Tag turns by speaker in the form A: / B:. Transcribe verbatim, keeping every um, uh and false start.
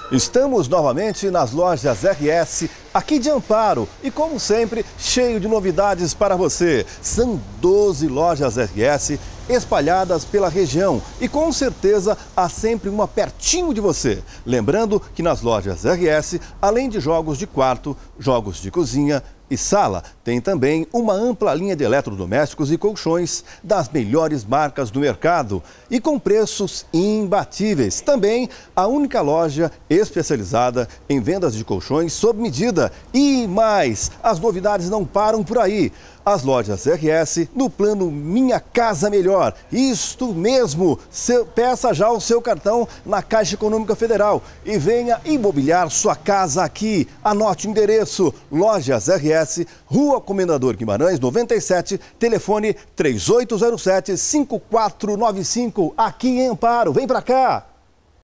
A: Estamos novamente nas lojas R S, aqui de Amparo, e como sempre, cheio de novidades para você. São doze lojas R S espalhadas pela região e com certeza há sempre uma pertinho de você. Lembrando que nas lojas R S, além de jogos de quarto, jogos de cozinha e sala, tem também uma ampla linha de eletrodomésticos e colchões das melhores marcas do mercado e com preços imbatíveis. Também a única loja especializada em vendas de colchões sob medida. E mais, as novidades não param por aí. As lojas R S no plano Minha Casa Melhor. Isto mesmo, seu, peça já o seu cartão na Caixa Econômica Federal e venha imobiliar sua casa aqui. Anote o endereço: Lojas R S, Rua Comendador Guimarães, noventa e sete, telefone três oito zero sete, cinco quatro nove cinco, aqui em Amparo. Vem pra cá!